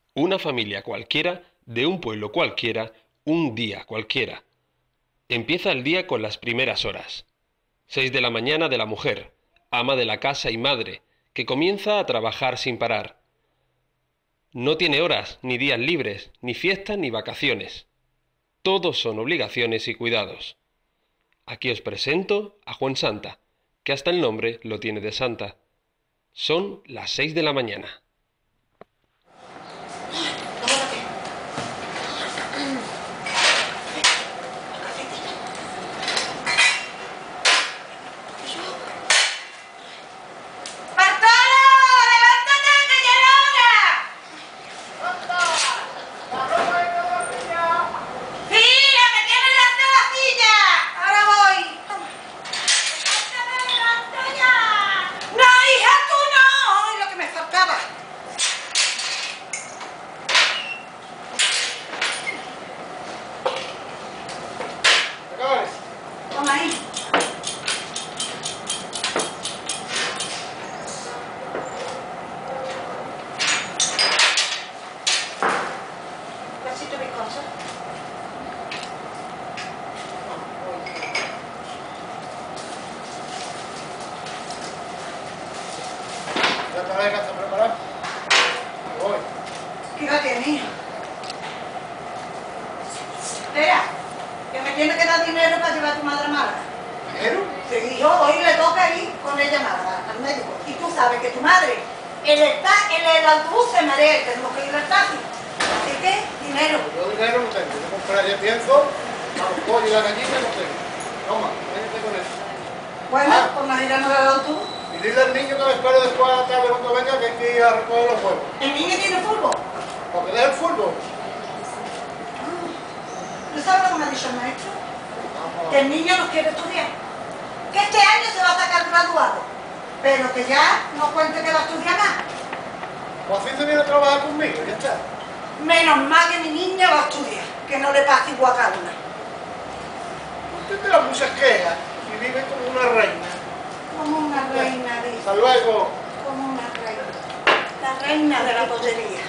Una familia cualquiera, de un pueblo cualquiera, un día cualquiera. Empieza el día con las primeras horas. 6 de la mañana de la mujer, ama de la casa y madre, que comienza a trabajar sin parar. No tiene horas, ni días libres, ni fiestas ni vacaciones. Todos son obligaciones y cuidados. Aquí os presento a Juan Santa, que hasta el nombre lo tiene de santa. Son las 6 de la mañana. ¿Está preparado? Voy. ¿Qué va a tener? Espera, que me tiene que dar dinero para llevar a tu madre a Málaga. ¿Dinero? Sí, yo hoy le toca ir con ella a Málaga, al médico. Y tú sabes que tu madre, el autobús se marea y tenemos que ir al taxi. Así que, dinero. Yo dinero no tengo. Yo compraré pienso, a los pollos y la gallina no tengo. Toma, véngate con eso. Bueno, pues nos iremos al autobús. Y dile al niño que me espere después a la tarde cuando venga que hay que ir a recoger los huevos. ¿El niño tiene fútbol? Porque deja el fútbol. ¿Tú sabes lo que me ha dicho el maestro? Vamos. Que el niño no quiere estudiar. Que este año se va a sacar graduado. Pero que ya no cuente que va a estudiar más. Pues así se viene a trabajar conmigo, ya está. Menos mal que mi niña va a estudiar. Que no le pase igual a una. Usted te da muchas quejas y vive como una reina. Como una reina de... Hasta luego. Como una reina. La reina de la pollería.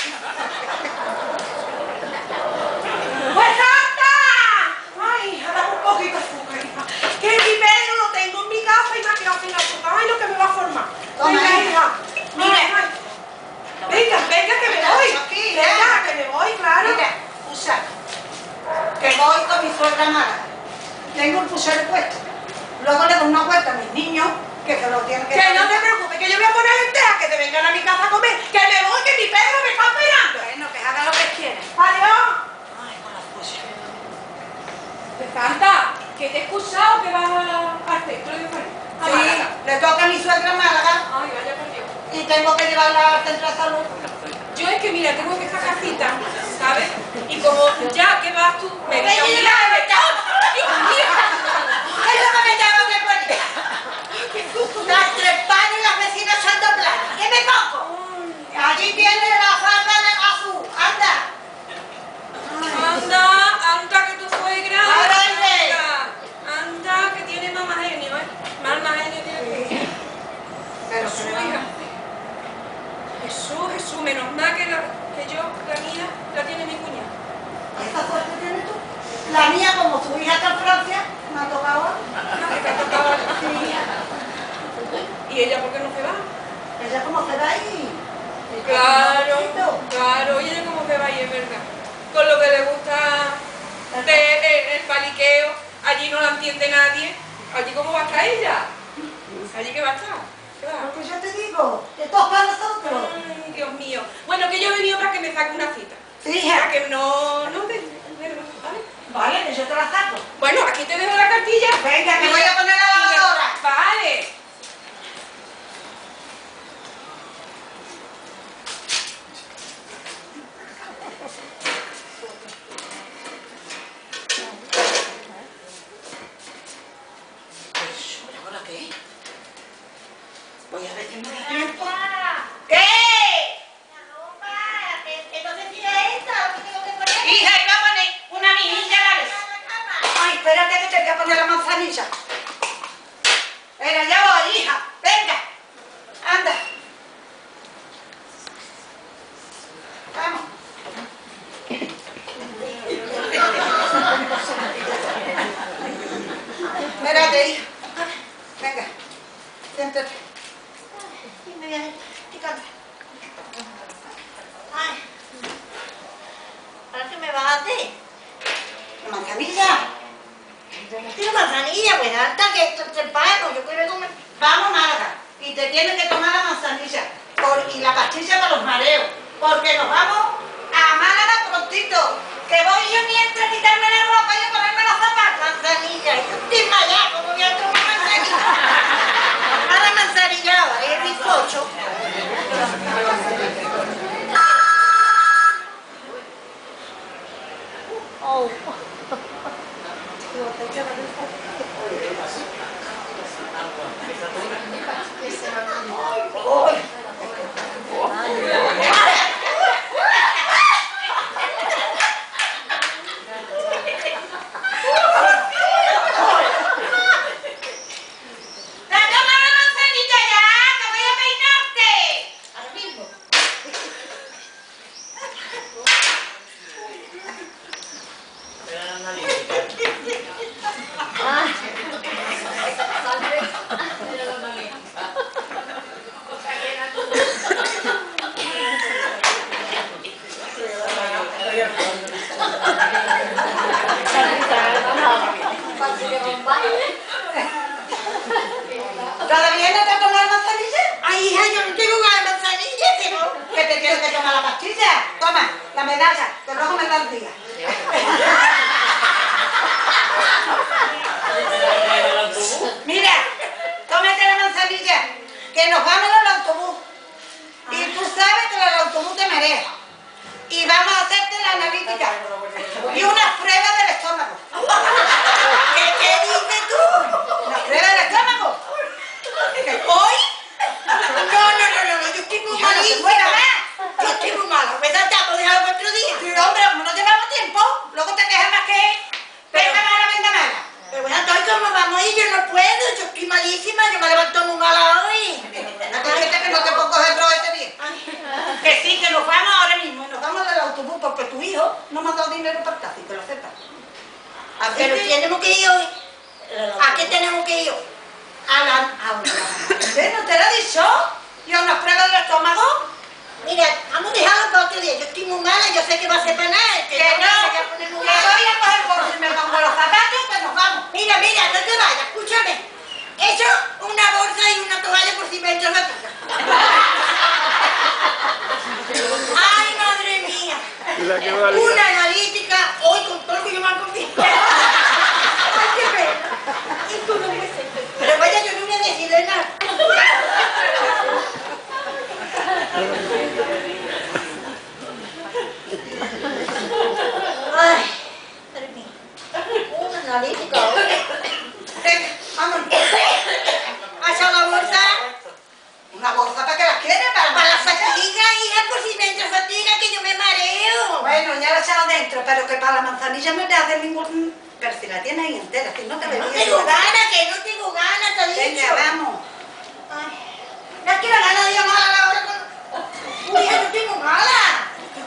¡Pues Santa! Ay, dame un poquito de azúcar, hija. Que mi Pedro lo tengo en mi casa y me ha quedado sin azúcar. Ay, lo que me va a formar. Toma, Venga, hija. hija. Mira. Venga, venga, que me voy. Aquí, Venga, que me voy, claro. Mira, usa. Que voy con mi suegra Mara. Tengo un pusero puesto. Luego le doy una vuelta a mis niños que se lo tienen que... Que no te preocupes, que yo voy a poner lentejas, que te vengan a mi casa a comer. Que me voy, que mi Pedro me está esperando. Bueno, que haga lo que quiera. Adiós. Ay, con las cosas. Santa, que te he escuchado que vas al centro de Madrid. Sí, le toca a mi suegra Málaga Ay, vaya por Dios. y tengo que llevarla al centro de salud. Yo es que, mira, tengo que sacar cita, ¿sabes? Y como ya que vas tú, me dices, Ven, mira, mira, Dios mío. Es lo que me tengo que poner. Las tres panes y las vecinas son dobladas. ¿Qué me pongo? Allí tiene la falda azul. Anda. Anda, que tu suegra. Ahora iré. Anda, que tiene mamá genio, ¿eh? Más genio tiene que... Pero Jesús, se me va. hija. Jesús, menos mal que yo, la mía, la tiene mi cuñada. ¿Esa suerte tienes tú? La mía, como tu hija está en Francia, me ha tocado a mí. Que te ha tocado a ti. Sí. ¿Y ella por qué no se va? Ella como se va ahí. Claro, y ella cómo se va ahí, es verdad. Con lo que le gusta el paliqueo, allí no la entiende nadie. Allí cómo va a estar ella. Allí que va a estar. Claro. Porque yo te digo, esto es para nosotros. Ay, Dios mío. Bueno, que yo he venido para que me saque una cita. Sí, hija. Para que no ¿vale? Vale, que yo te la saco. Bueno, aquí te dejo la cartilla. Venga, que voy a poner la lavadora. Vale. ¿Ahora qué? Voy a ver si me da tiempo. ¿Qué? Hija, iba a poner una mijilla a la vez. Ay, espérate que te voy a poner la manzanilla. Venga, ya voy, hija. Venga. Anda. Vamos. Espérate, hija. Venga, siéntate. Dime bien, pícate. Ay. ¿Ahora qué me vas a hacer? ¿La manzanilla? ¿Tienes manzanilla? Pues hasta que te pago, yo quiero comer. Vamos a Málaga y te tienes que tomar la manzanilla y la pastilla para los mareos, porque nos vamos a Málaga prontito. Que voy yo mientras a quitarme la ropa y a ponerme los zapatos. Manzanilla, y yo estoy desmayada, como voy a tomar manzanilla. A la manzanillada, y el bizcocho. Oh. ¿Todavía no te has tomado la manzanilla? Ay, hija, yo no tengo ganas de manzanilla, pero que te tienes que tomar la pastilla. Toma, la medalla, que luego me la olvidas. Mira, tómate la manzanilla, que nos vamos en el autobús. Y tú sabes que en el autobús te mareas. Y vamos a hacerte la analítica y una prueba del estómago. ¿Qué dices tú? ¿Una prueba del estómago? ¿Hoy? No, yo estoy muy malísima. Yo estoy muy mala. Me da tiempo de dejarlo otro día. Pero hombre, como no llevamos tiempo, luego te quejas más que venga mala. Pero bueno, estoy como vamos y yo no puedo, yo estoy malísima, yo me levanto muy mala hoy. No te sientes que no te puedo coger este bien. Que sí, que nos vamos ahora mismo, nos vamos del autobús porque tu hijo no me ha dado dinero para el taxi, que lo sepas. Pero tenemos que ir hoy. ¿A qué tenemos que ir hoy? A una. ¿No te lo he dicho? ¿Y a unas pruebas del estómago? Mira, vamos a dejarlo para otro día. Yo estoy muy mala, yo sé que va a ser para nada. Que no, voy a coger bolso y me pongo los zapatos y que nos vamos. Mira, no te vayas, escúchame. He hecho una bolsa y una toalla por si me entras a casa. Ay, madre mía. Una analítica hoy con todo lo que yo me han comido. Ay, qué pena. Y tú no puedes ser. Pero vaya, yo no voy a decirle nada. Ay, madre mía. Una analítica hoy. Venga, vámonos. ¿Has echado la bolsa? ¿Una bolsa para qué las quieres? Para las fatigas, hija, por si me entra fatiga, que yo me mareo. Bueno, ya la he echado dentro, pero que para la manzanilla no te hace ningún... Pero si la tienes ahí entera, si no te bebías. No tengo ganas, te he dicho. Venga, vamos. Ay, no es que la gana de llamar a la hora con... Uy, hija, no tengo mala.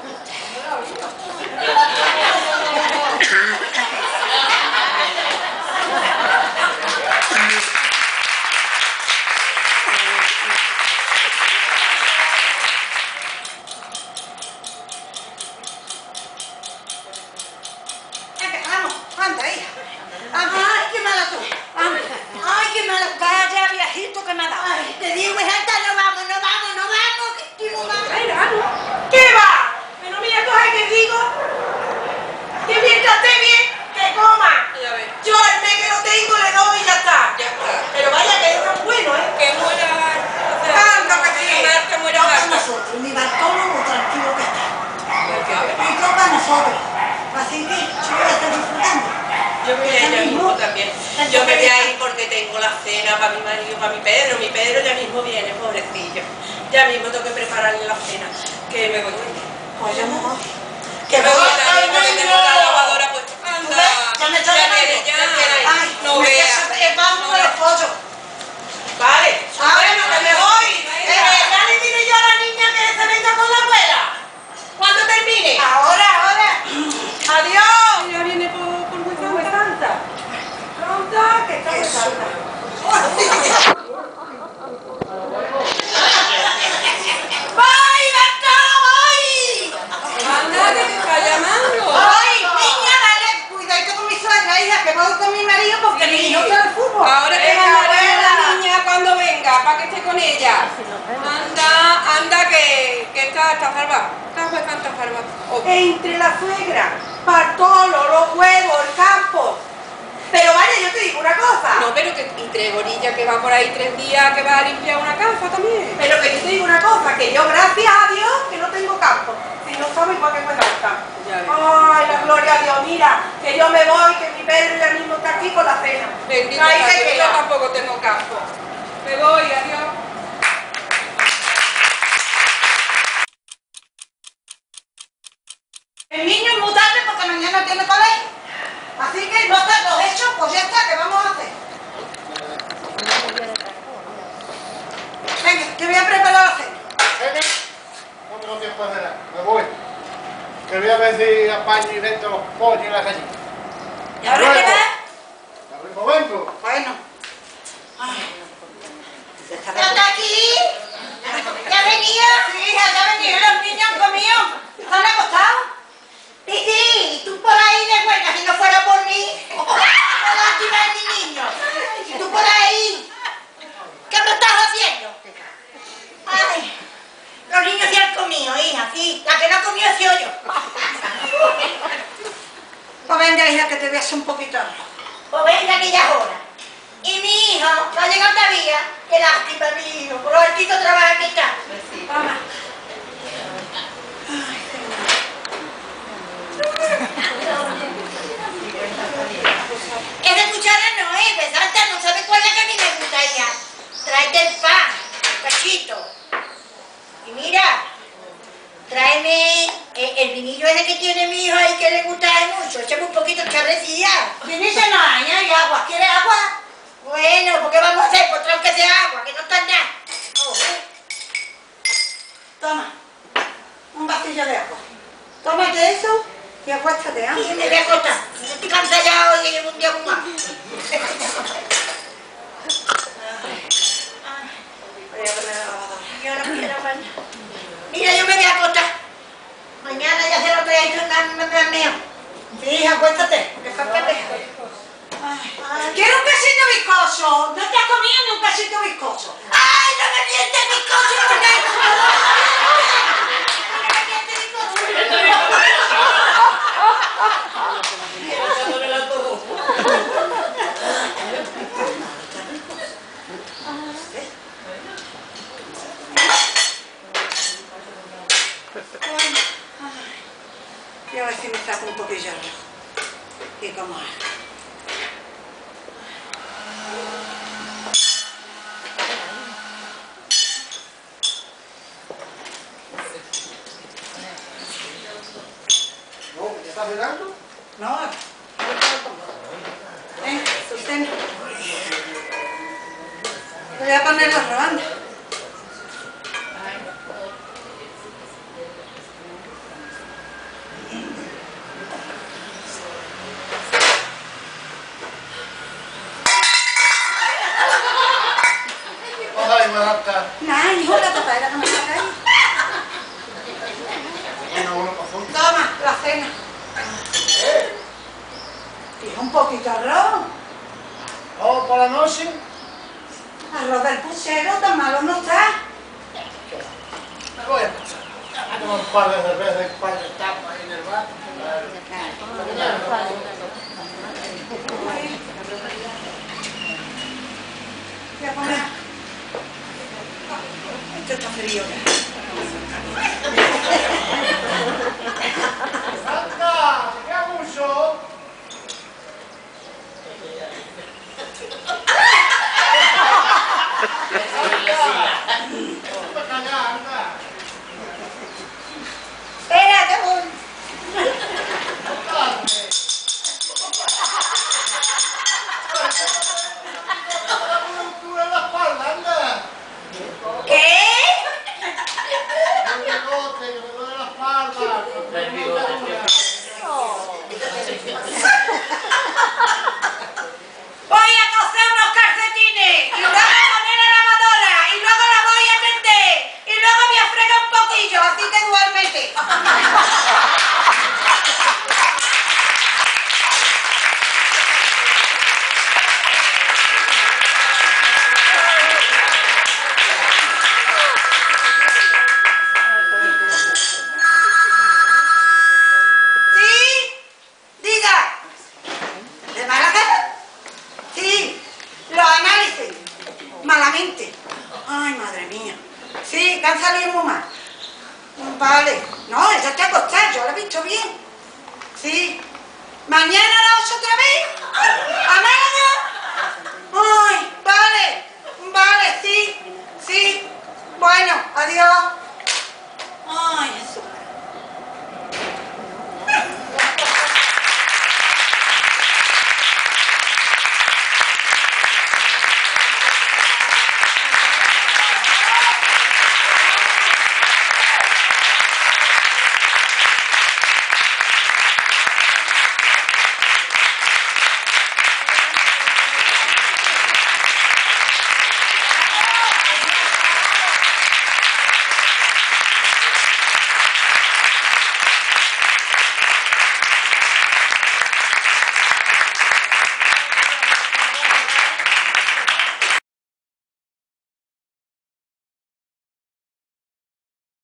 Vamos, anda, hija. Ay, qué mala tú. Ay, qué mala. Vaya viajito que me ha dado. Ay, te digo, hija, no vamos, que estoy muy mala. ¿Qué va? Pero mira, coge que digo. Que mientras esté bien, que coma. Ya ves. Yo al mes que lo tengo le doy y ya está. Pero vaya que es tan bueno, ¿eh? Que muera. Anda, que sí. Que muera No para harta. nosotros, mi Bartolo tranquilo que está. Y todo para nosotros. Así que yo voy a estar disfrutando. Yo me voy a ir ya mismo también. Yo me voy a ir porque tengo la cena para mi marido, para mi Pedro. Mi Pedro ya mismo viene, pobrecillo. Ya mismo tengo que prepararle la cena. Que me voy. Pues yo me voy. Que me voy también porque tengo la lavadora puesta. Anda. Ya me está viene, llamando. ya. Ay, No veas. Vamos con los pollos. Vale. Ahora no, que me voy. Ya le diré yo a la niña que se venga con la abuela. Cuando te que voy con mi marido porque mi hijo está al fútbol. Ahora te Venga, mandaré a la abuela. niña cuando venga, para que esté con ella. Anda, que está salvada. Está salvada. Entre la suegra, Bartolo, los huevos, el campo. Pero vaya, yo te digo una cosa. No, pero que y tres gorillas que va por ahí 3 días, que va a limpiar una casa también. Pero que yo te digo una cosa, que yo gracias a Dios que no tengo campo. Si no sabes para qué me gasta. Ya ves. Ay, la gloria a Dios, mira, que yo me voy, que mi Pedro ya mismo está aquí con la cena. Bendito Ahí sea se Dios, yo queda. tampoco tengo campo. Me voy, adiós. El niño es muy tarde porque mañana tiene colegio. Así que no están los hechos, pues ya está, ¿qué vamos a hacer? Venga, te voy a preparar la cena. Venga, no tengo tiempo de nada, me voy. Que voy a ver si apaño y vendo los pollos y las gallinas. ¿Y ahora qué va? Ya mismo vengo. Bueno. ¿Está aquí? ¿Ya venía? Sí, hija, ya venía. Los niños han comido. ¿Están acostados? Titi, tú por ahí de huelga, si no fuera por mí. ¡La lástima de mi niño! Y tú por ahí. ¿Qué me estás haciendo? Ay, los niños sí han comido, hija, sí. La que no ha comido ha sido yo. Pues venga, hija, que te voy a hacer un poquito. Pues venga, que ya es hora. Y mi hijo no ha llegado todavía. Qué lástima, mi hijo. Por lo altito trabaja que está. Toma. Esa cuchara no es, pesanta, no sabes cuál es la que a mí me gusta, hija. Tráete el pan, un cachito. Y mira, tráeme el vinillo ese que tiene mi hijo ahí que le gusta mucho. Échame un poquito de charrecilla. Vinillo no hay, hay agua. ¿Quieres agua? Bueno, ¿por qué vamos a hacer? Pues trae que sea agua, que no está nada. Oh, toma, un vastillo de agua. Tómate eso y acuéstate, ¿ah? Sí, me voy a acostar. Estoy cansada ya hoy y llevo un día muy mal. Voy a poner la lavadora. Yo no quiero bañar. Mira, yo me voy a acostar. Mañana ya se lo traigo un mío. Sí, hija, acuéstate, que falta dejar. Quiero un casito viscoso. ¿No te has comido ni un casito viscoso? ¡Ay, no me mientes viscoso! ¡No me mientes viscoso! Y a ver si me saco un poquillo de rojo. ¿Y cómo es? ¿Ya estás cenando? No, ven, sostén. Voy a poner las robandas. Ay, Marta. Nah, hijo, la tapadera que me saca ahí. Bueno, uno para fondo. Toma, la cena. Tira un poquito de arroz. Vamos por la noche. Arroz del puchero, tan malo no está. Me voy a pasar. Tengo un par de cervezas y un par de tapas ahí en el bar. Voy a poner. Esto está frío ya.